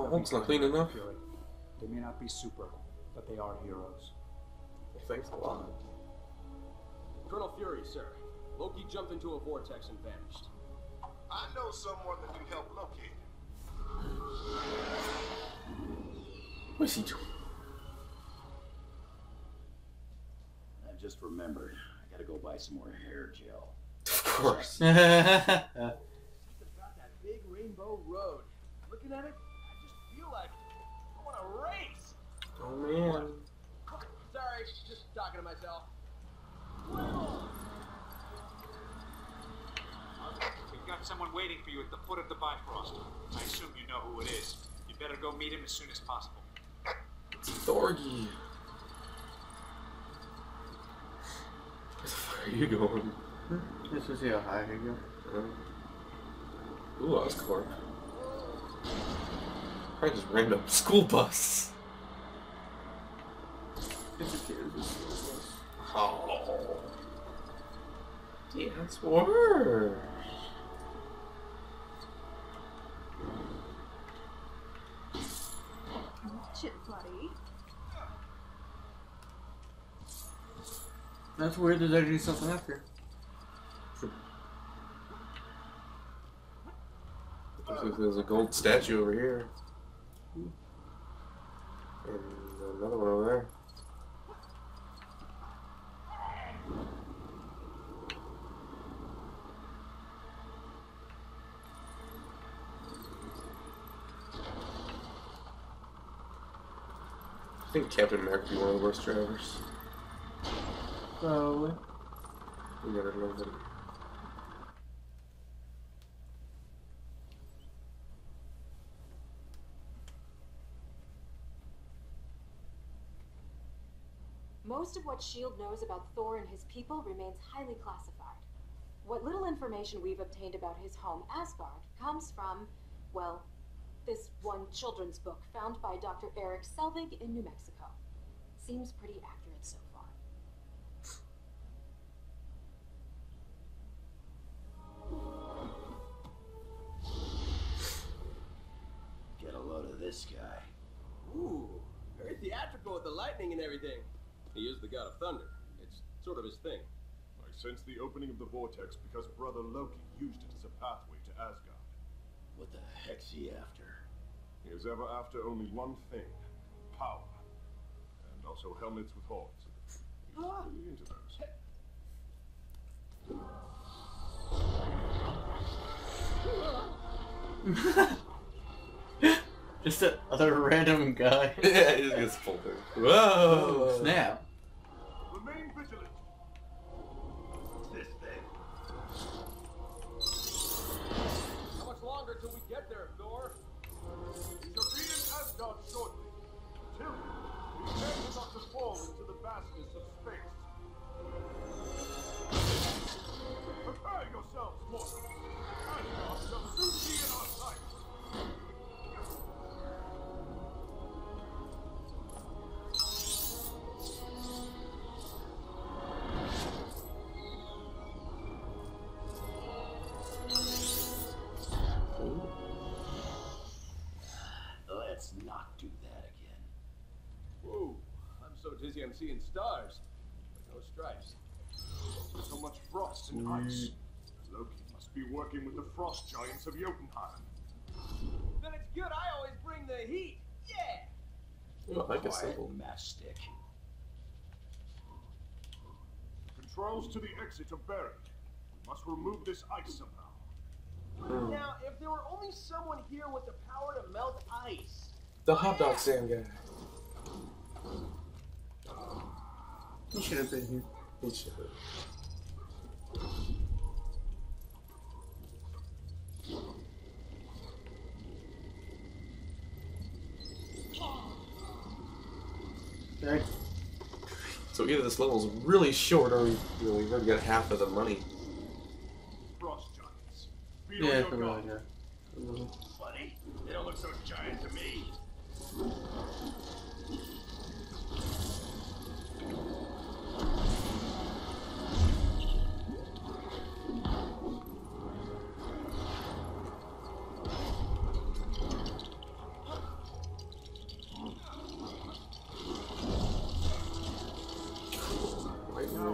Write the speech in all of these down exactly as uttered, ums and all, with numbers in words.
Hulk's not clean enough. Fury. They may not be super, but they are heroes. Thanks a lot. Colonel Fury, sir. Loki jumped into a vortex and vanished. I know someone that can help locate him. What's he doing? I just remembered. I gotta go buy some more hair gel. Of course. Just about that big rainbow road. Looking at it, I just feel like I want to race. Oh man. Sorry, just talking to myself. We've got someone waiting for you at the foot of the Bifrost. I assume you know who it is. You better go meet him as soon as possible. It's Thorgy. Where the fuck are you going? This is how high you go. Ooh, Oscorp. Probably just random school bus. It's a kid, it's a school bus. Oh. Yeah, that's worse. Shit, buddy. That's weird that they do something after. There's, there's a gold statue over here. And another one over there. I think Captain America would be one of the worst drivers. Probably. We gotta love him. Most of what S H I E L D knows about Thor and his people remains highly classified. What little information we've obtained about his home, Asgard, comes from, well, this one children's book found by Doctor Eric Selvig in New Mexico. Seems pretty accurate so far. Get a load of this guy. Ooh, very theatrical with the lightning and everything. He is the god of thunder. It's sort of his thing. I sense the opening of the vortex because Brother Loki used it as a pathway to Asgard. What the heck's he after? He is ever after only one thing. Power. And also helmets with horns. He's Ah. really into those. Just a other random guy. Yeah, he just gets pulled in. Whoa! Oh, snap. Remain vigilant. This thing. How much longer till we get there, Thor? We shall be in Asgard shortly. Till then, we beg not to fall into the vastness of space. Prepare yourselves, mortals. Asgard shall soon be in our sight. Let's not do that again. Whoa, I'm so dizzy I'm seeing stars. But no stripes. So much frost and ice. Loki must be working with the frost giants of Jotunheim. Then it's good I always bring the heat. Yeah! Oh, I like a Quiet, symbol. matchstick. Controls to the exit of Barry. We must remove this ice somehow. Hmm. Now, if there were only someone here with the power to melt ice. The hot dog stand guy. He should have been here. He should have. Right. So either this level's really short or we, you know, we've already got half of the money. Frost giants. Be Yeah, on I your feel like guard. that. Buddy, they don't look so giant to me.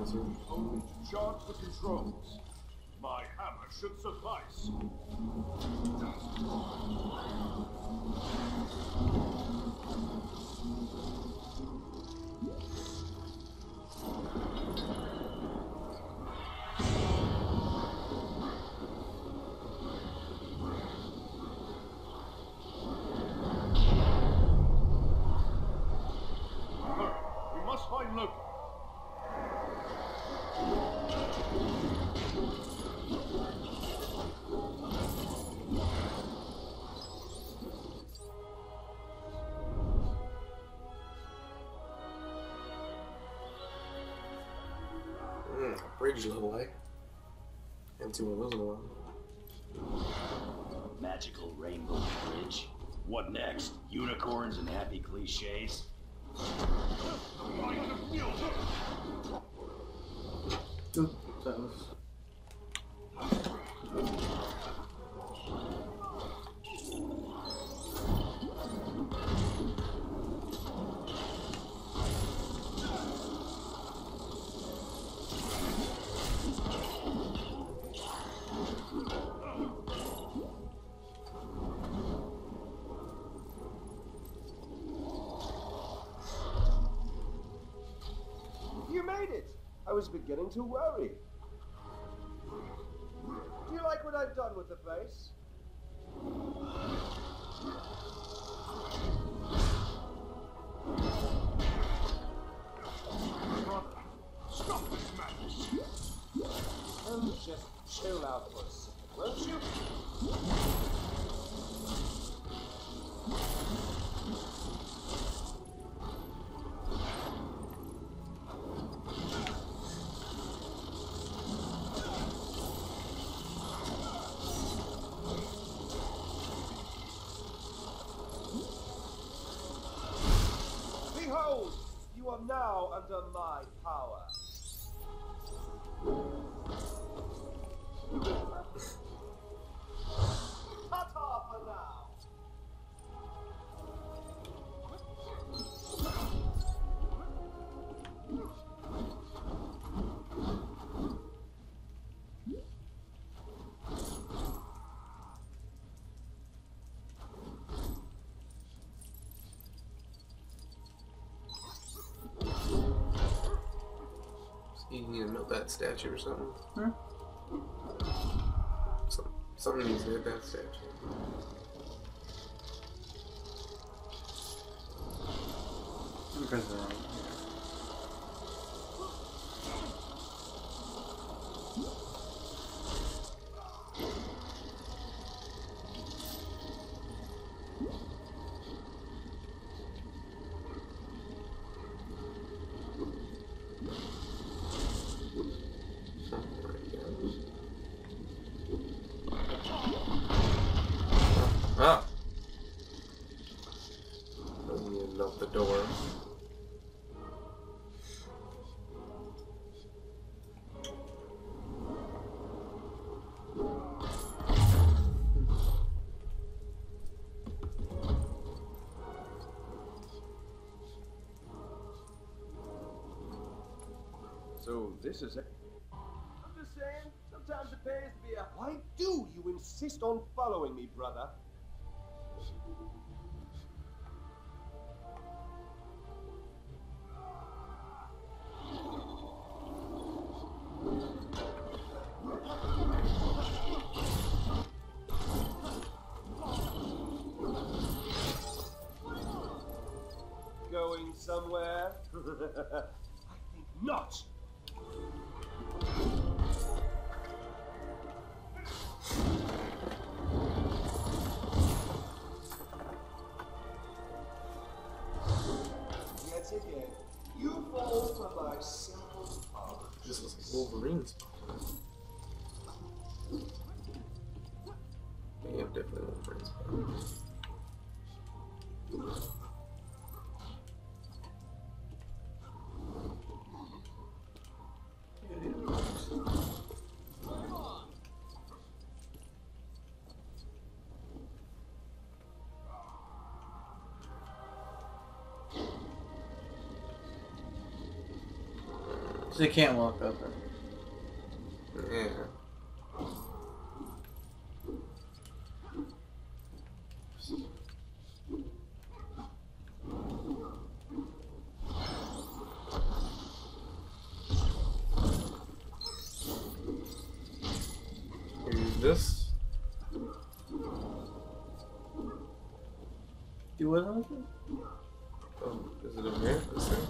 guys here. Only to charge the controls. My hammer should suffice. Hurry, we must find Loki. Mm, bridge level, eh? Haven't seen one of those in a while. Magical rainbow bridge. What next? Unicorns and happy cliches? Ooh, that was. You made it! I was beginning to worry. Do you like what I've done with the place? Brother, stop this madness. Um, just chill out for a second, won't you? Behold, you are now under my power. Ta-ta for now. You need to melt that statue or something. Hmm? Some, something needs to hit that statue. Because of that. Ah! Doesn't need to melt the door. So this is it. I'm just saying, sometimes it pays to be a... Why do you insist on following me, brother? Going somewhere? I think not. Yet again, you fall from my simple power. This is like Wolverine's. Yeah, definitely Wolverine's. They can't walk up it. Yeah. Use this. Do what on it? Oh, is it in here? This thing?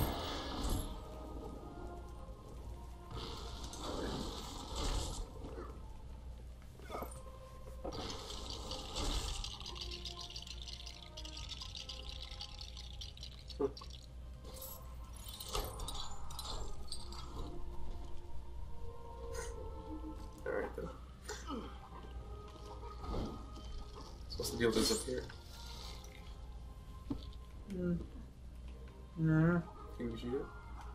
Alright then. Supposed to deal with this up here. Mm. No. Can you shoot it?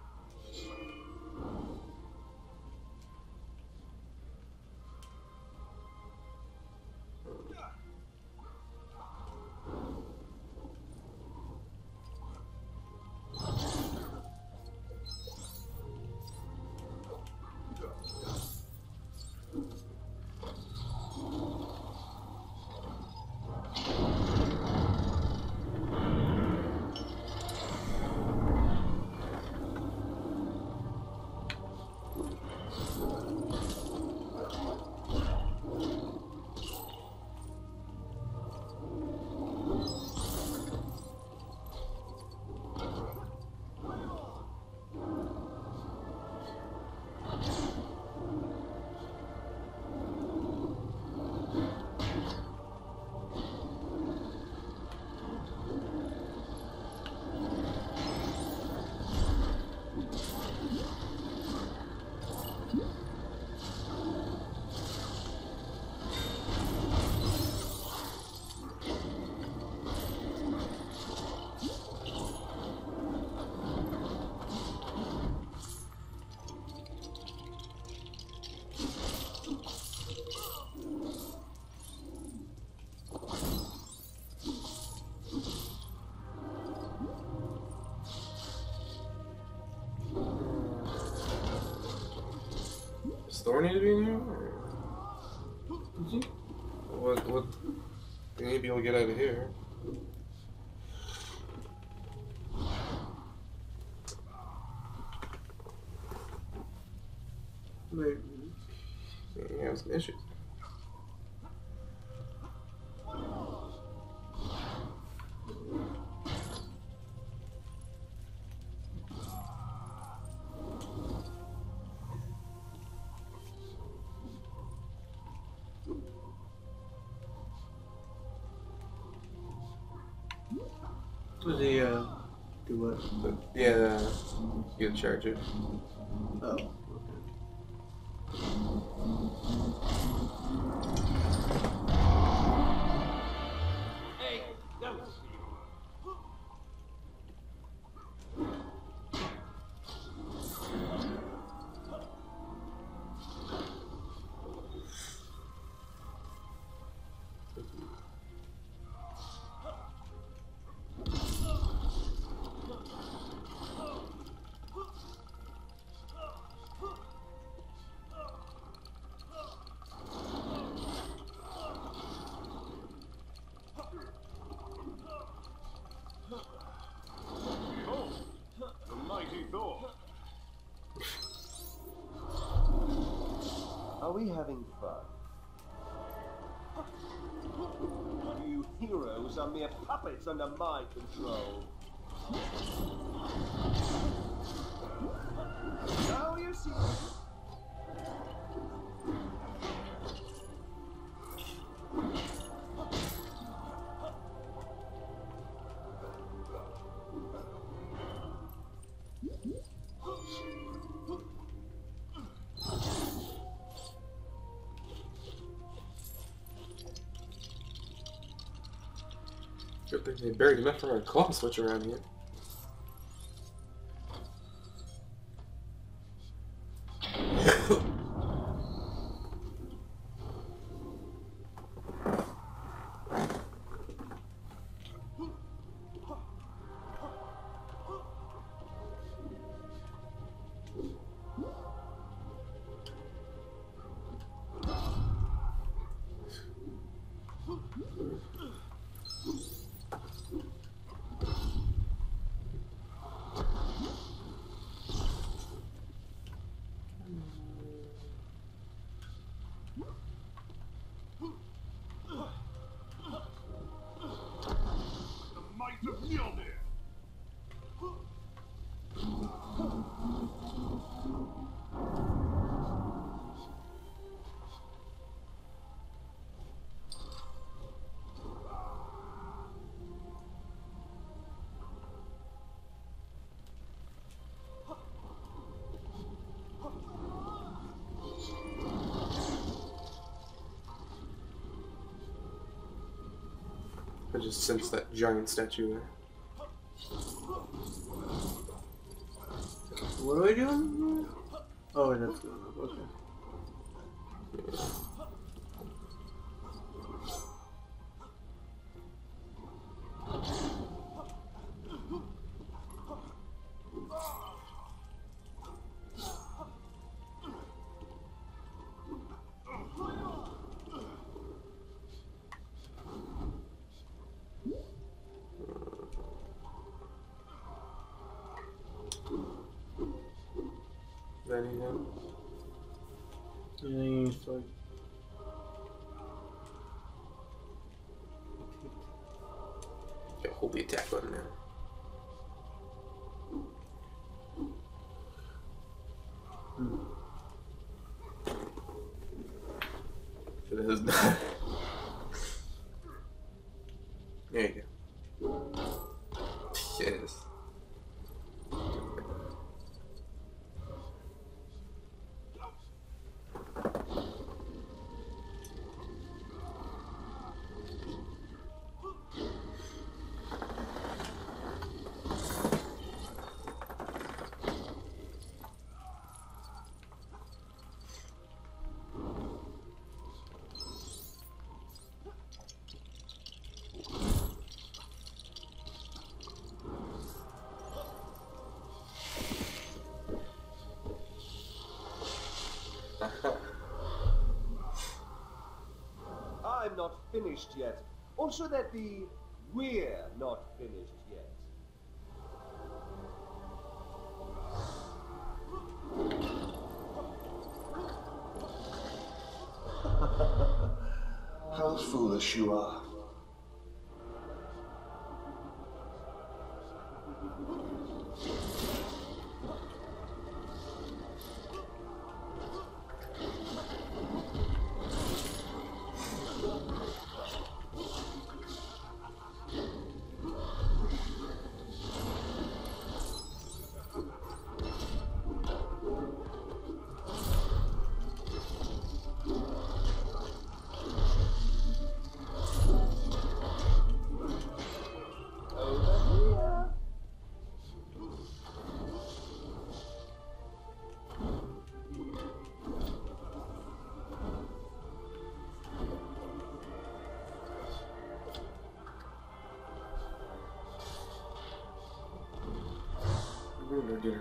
Store need to be in here? Or... What, what, they need to be able to get out of here. Wait. You have some issues. Was he, uh, do what? But, yeah, you can charge it. Oh. Hey, don't. Behold, the mighty Thor. Are we having fun? You heroes are mere puppets under my control. Now you see. Good thing they buried enough for a claw switch around here. Mjolnir! I just sensed that giant statue there. What are we doing? Oh, that's good. Okay. Is that anything? Anything it's like. Yeah, hold the attack button now. Hmm. It is not. There you go. Yes. I'm not finished yet. Or should that be, we're not finished yet? How foolish you are. Or dinner.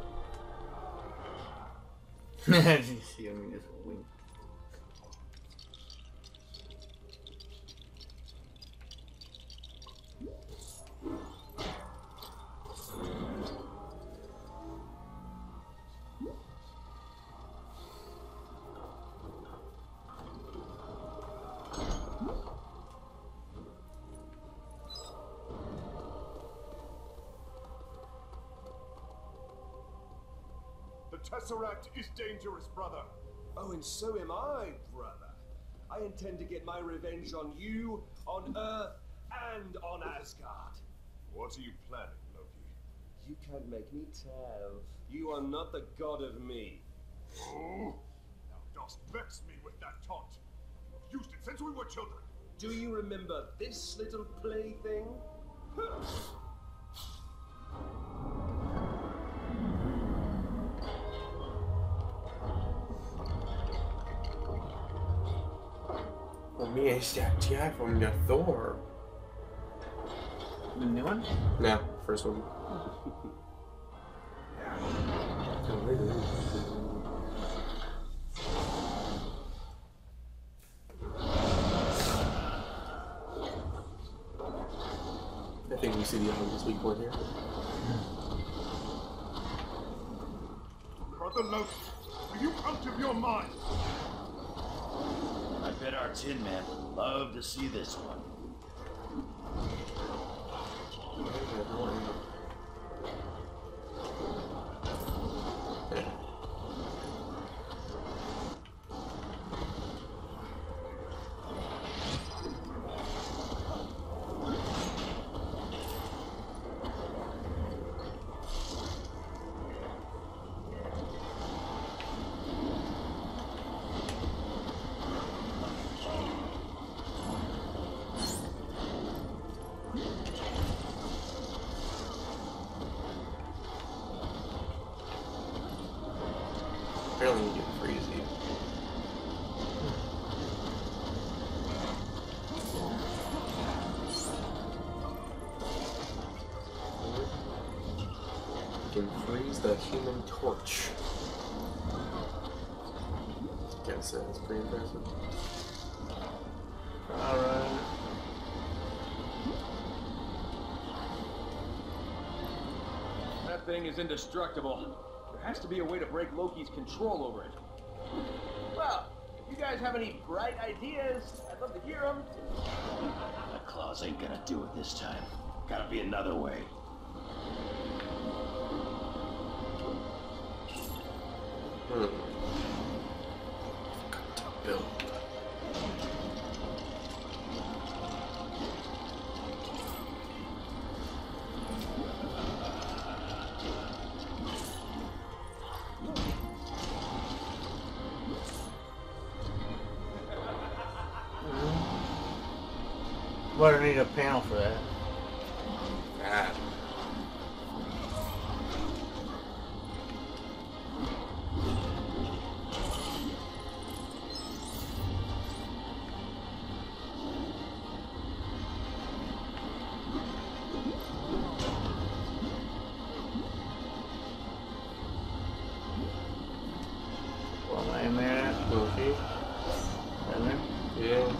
See, I mean, it's a wink. The Tesseract is dangerous, brother. Oh, and so am I, brother. I intend to get my revenge on you, on Earth, and on Asgard. What are you planning, Loki? You can't make me tell. You are not the god of me. Oh, thou dost vex me with that taunt. You've used it since we were children. Do you remember this little plaything? Well, me is that guy from the Thor. The new one? No, first one. I think we see the obvious weak point here. Brother Loki, are you out of your mind? I bet our Tin Man would love to see this one. Apparently you can freeze you. You can freeze the Human Torch. Gotta say, that's pretty impressive. Alright. That thing is indestructible. There has to be a way to break Loki's control over it. Well, if you guys have any bright ideas, I'd love to hear them. The claws ain't gonna do it this time. Gotta be another way. Hmm. Got to build. But I need a panel for that. Ah. Well, am I in there? Okay. In there? Yeah.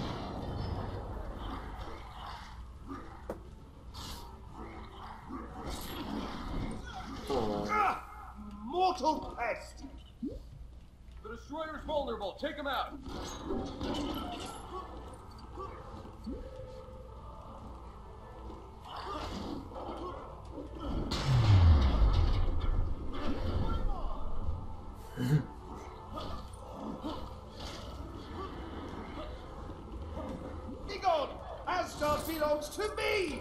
Ah! Mortal pest! The destroyer's vulnerable. Take him out. Be gone! Asgard belongs to me!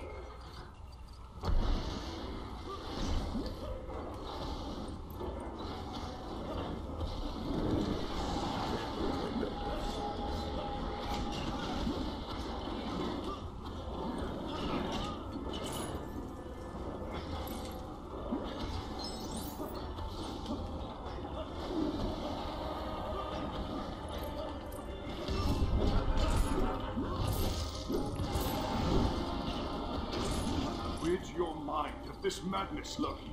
Rid your mind of this madness, Loki.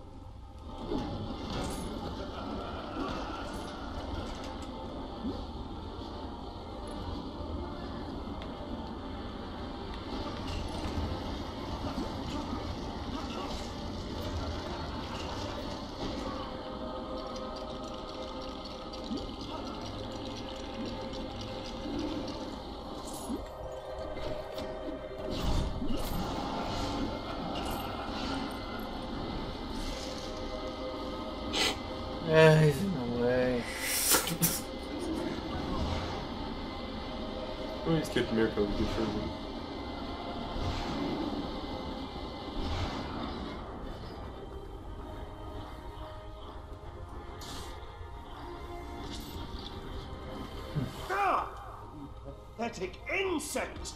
Yeah, he's in the way. Oh, he's Captain America with good shoes. Ah! You pathetic insect!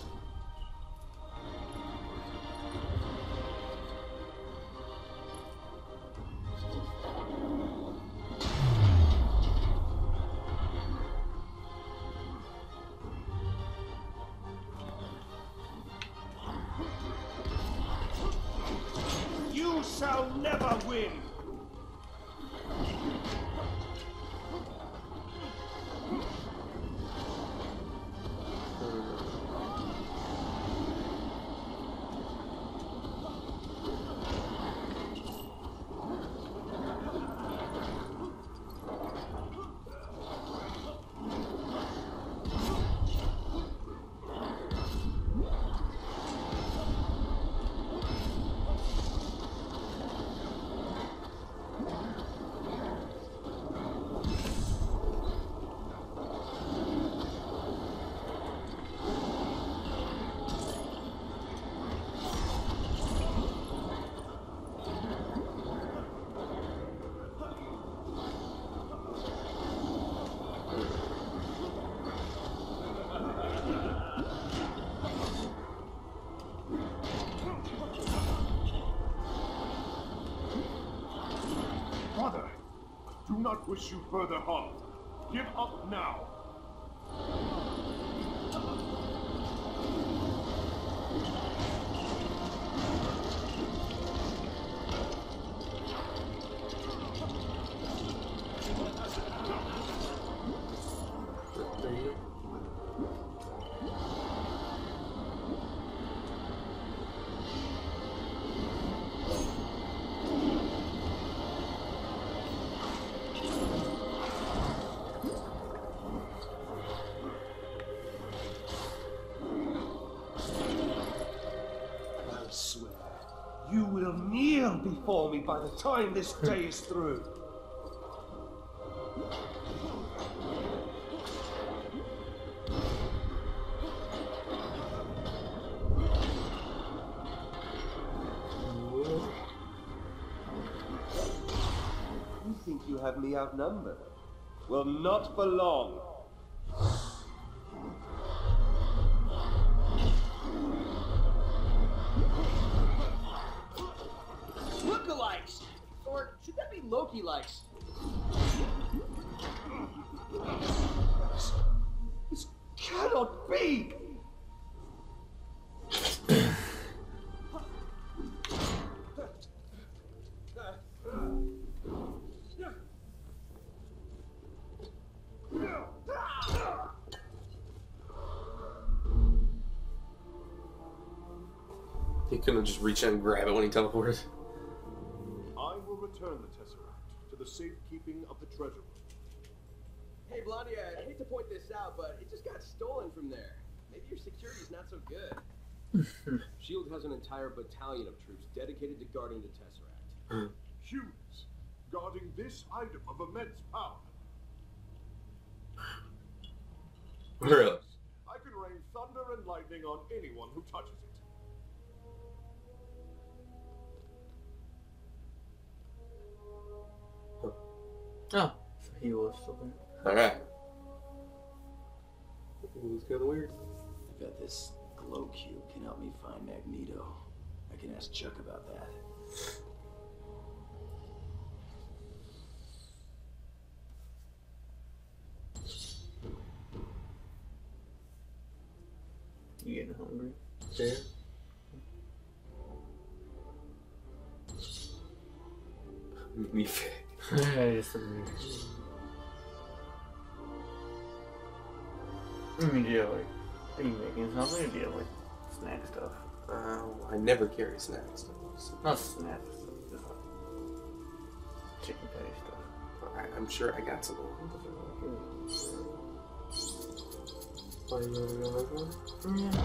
You shall never win! not wish you further harm. Give up now. You will kneel before me by the time this day is through. You think you have me outnumbered? Well, not for long. Lookalikes! Or should that be Loki-likes? This cannot be! He couldn't just reach out and grab it when he teleported. I will return the Tesseract to the safekeeping of the treasure room. Hey, Blondie, I hate to point this out, but it just got stolen from there. Maybe your security's not so good. SHIELD has an entire battalion of troops dedicated to guarding the Tesseract. Humans, guarding this item of immense power. Really? I can rain thunder and lightning on anyone who touches it. Oh, so he was still there. Alright. It was kind of weird. I bet this glow cube can help me find Magneto. I can ask Chuck about that. You getting hungry? There. Me fake. I just agree. I mean, do you have, like, are you making something or do you have, like, snack stuff? Uh, I never carry snacks. So. Not snack stuff, just like chicken patty stuff. I, I'm sure I got some. Why you gonna go like that?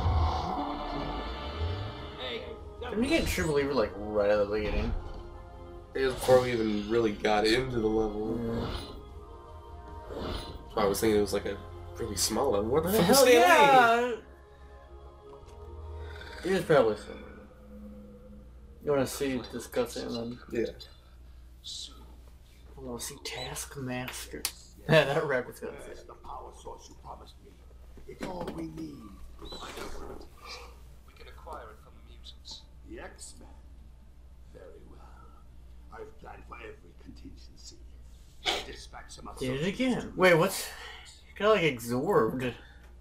Hey, Didn't we get True Believer, like, right at the beginning? It was before we even really got into the level. Yeah. So I was thinking it was like a really small level. What the fuck is Hell Stan Lee? yeah! It is probably so. You want to see discussing then? Yeah. I want to see Taskmaster. Yeah, that rap is gonna say. There's the power source you promised me. It's all we need. I know where it is. We can acquire it from the mutants. The X-Men. Very well. I've planned for every contingency. I dispatch some Did it associates again. to- Wait, what's... He got, like, absorbed.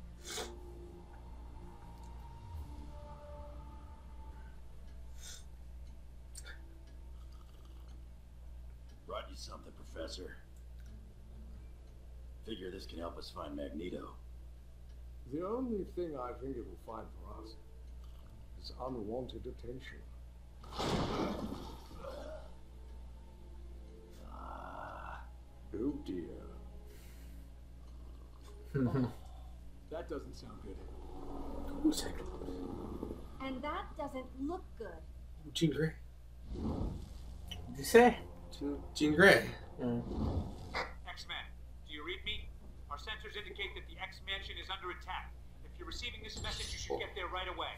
Brought you something, Professor. Figure this can help us find Magneto. The only thing I think it will find for us is unwanted attention. Ah, Oh dear. That doesn't sound good. Who's that? And that doesn't look good. Jean Grey. What'd you say? Jean, Jean Grey. Yeah. X-Men, do you read me? Our sensors indicate that the X-Mansion is under attack. If you're receiving this message, you should get there right away.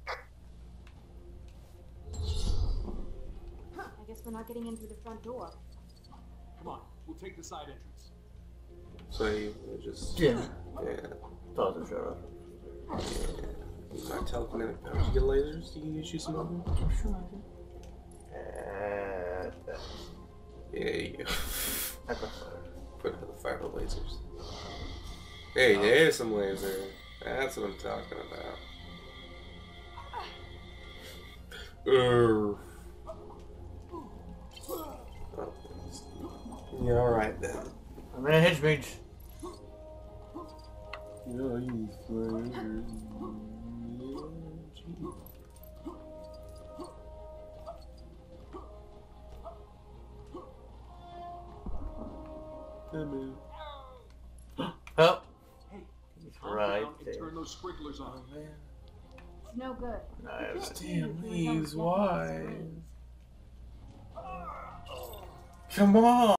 I guess we're not getting in through the front door. Come on, we'll take the side entrance. So you just... Yeah. Yeah. Thought to shut up. Yeah. Not telekinetic powers. You get lasers? You can use you some of them? I'm sure I do. Uh, Yeah, you go. I prefer. fire with lasers. Hey, there's some laser. That's what I'm talking about. Urgh. Oh. Yeah, alright then. I'm in a hitch beach. Yeah, you flavors. Oh. Hey, He's calm right down and there. turn those sprinklers on. It's no good. Nice. Damn, He was leaves, almost why? dead. Come on!